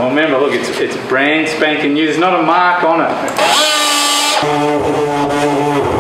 Well, remember, look, it's brand spanking new. There's not a mark on it.